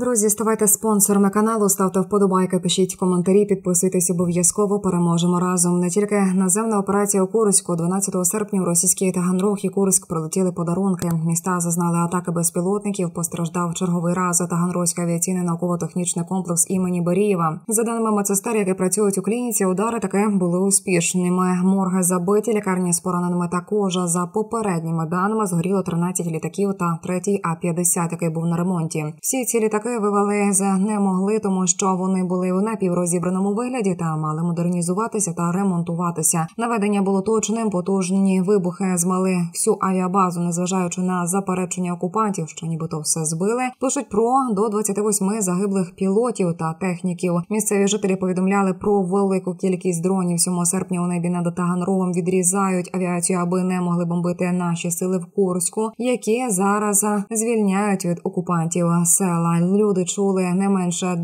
Друзі, ставайте спонсорами каналу, ставте вподобайки, пишіть коментарі, підписуйтесь обов'язково, переможемо разом. Не тільки наземна операція у Курську. 12 серпня в російський Таганрог і Курськ прилетіли подарунки. Міста зазнали атаки безпілотників, постраждав черговий раз Таганрозький авіаційний науково-технічний комплекс імені Берієва. За даними медсестер, які працюють у клініці, удари таки були успішними. Морги забиті, лікарні з пораненими також. За попередніми даними згоріло 13 літаків та третій А-50, який був на ремонті. Всі ці літаки вивалити не могли, тому що вони були у напіврозібраному вигляді та мали модернізуватися та ремонтуватися. Наведення було точним, потужні вибухи змали всю авіабазу, незважаючи на заперечення окупантів, що нібито все збили. Пишуть про до 28 загиблих пілотів та техніків. Місцеві жителі повідомляли про велику кількість дронів. 7 серпня у небі над Таганрогом відрізають авіацію, аби не могли бомбити наші сили в Курську, які зараз звільняють від окупантів села. Люди чули не менше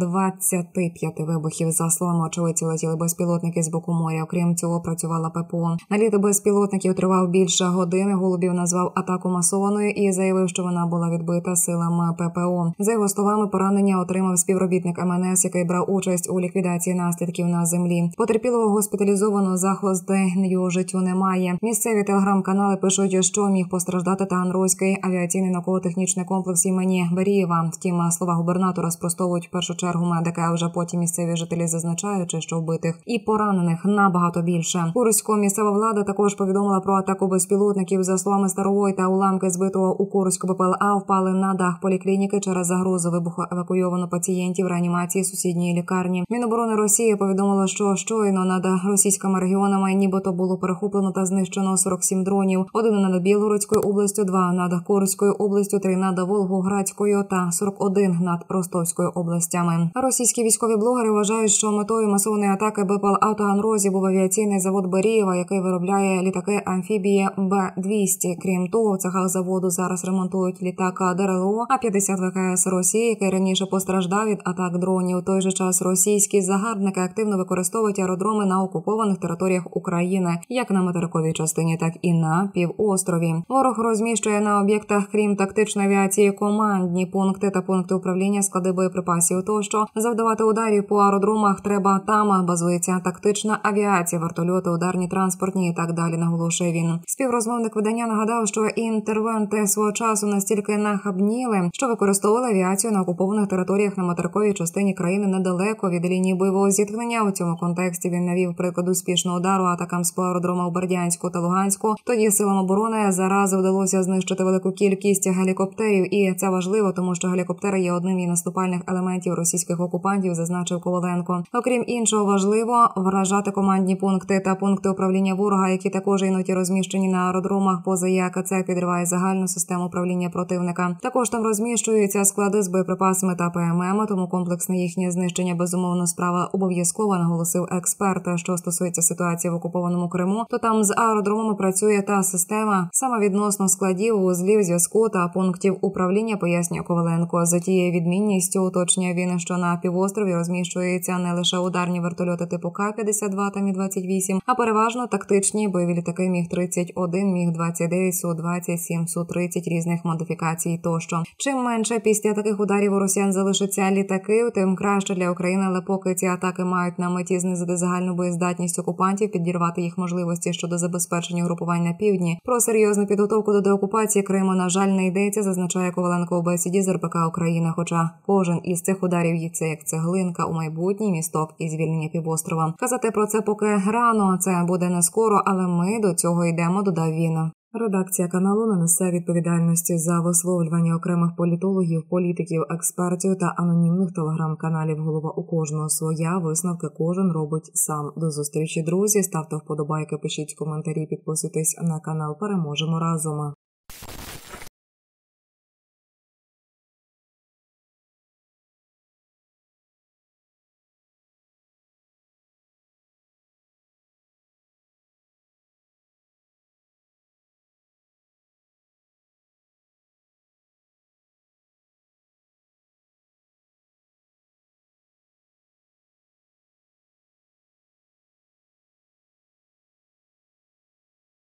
25 вибухів. За словами очевидців, летіли безпілотники з боку моря. Окрім цього, працювала ППО. Наліт безпілотників тривав більше години. Голубів назвав атаку масованою і заявив, що вона була відбита силами ППО. За його словами, поранення отримав співробітник МНС, який брав участь у ліквідації наслідків на землі. Потерпілого госпіталізовано, захисти його життю немає. Місцеві телеграм-канали пишуть, що міг постраждати Таганрозький авіаційний науково-технічний комплекс імені Берієва. Втім, слова губернатора спростовують в першу чергу медики, а вже потім місцеві жителі зазначаючи, що вбитих і поранених набагато більше. Курську місцева влада також повідомила про атаку безпілотників. За словами Старової, та уламки збитого у Курську БПЛА впали на дах поліклініки. Через загрозу вибуху евакуйовано пацієнтів реанімації сусідньої лікарні. Міноборони Росії повідомило, що щойно над російськими регіонами нібито було перехоплено та знищено 47 дронів. 1 над Білгородською областю, 2 над Курською областю, 3 над Волгоградською та 41 над Ростовською областями. Російські військові блогери вважають, що метою масованої атаки БПЛА у Таганрозі був авіаційний завод Берієва, який виробляє літаки-амфібії Б-200. Крім того, в цехах заводу зараз ремонтують літак ДРЛО А-50 ВКС Росії, який раніше постраждав від атак дронів. У той же час російські загарбники активно використовують аеродроми на окупованих територіях України, як на материковій частині, так і на півострові. Ворог розміщує на об'єктах, крім тактичної авіації, командні пункти та пункти управління, склади боєприпасів тощо. Завдавати ударів по аеродромах треба, там базується тактична авіація, вертольоти, ударні транспортні і так далі, наголошує він. Співрозмовник видання нагадав, що інтервенти свого часу настільки нахабніли, що використовували авіацію на окупованих територіях на материковій частині країни недалеко від лінії бойового зіткнення. У цьому контексті він навів приклад успішного удару атакам з аеродромів у Бердянську та Луганську. Тоді силам оборони зарази вдалося знищити велику кількість гелікоптерів, і це важливо, тому що гелікоптери є одним із наступальних елементів російських окупантів, зазначив Коваленко. Окрім іншого, важливо вражати командні пункти та пункти управління ворога, які також іноді розміщені на аеродромах, поза як це підриває загальну систему управління противника. Також там розміщуються склади з боєприпасами та ПММ, тому комплексне їхнє знищення безумовно справа обов'язкова, наголосив експерт. Що стосується ситуації в окупованому Криму, то там з аеродромами працює та система саме відносно складів, вузлів зв'язку та пунктів управління, пояснює Коваленко. За тією відмінністю уточнює він, що на півострові розміщуються не лише ударні вертольоти типу К-52 та Мі-28, а переважно тактичні бойові літаки Міг-31, Міг-29, Су-20, Су-30 різних модифікацій тощо. Чим менше після таких ударів у росіян залишиться літаків, тим краще для України, але поки ці атаки мають на меті знизити загальну боєздатність окупантів, підірвати їх можливості щодо забезпечення групувань на півдні. Про серйозну підготовку до деокупації Криму, на жаль, не йдеться, зазначає Коваленко у бесіді з РБК Україна, хоча кожен із цих ударів є це як цеглинка у майбутній місток і звільнення півострова. Казати про це поки рано, це буде не скоро, але ми до цього йдемо, додав він. Редакція каналу не несе відповідальності за висловлювання окремих політологів, політиків, експертів та анонімних телеграм-каналів. Голова у кожного своя, висновки кожен робить сам. До зустрічі, друзі. Ставте вподобайки, пишіть коментарі, підписуйтесь на канал. Переможемо разом.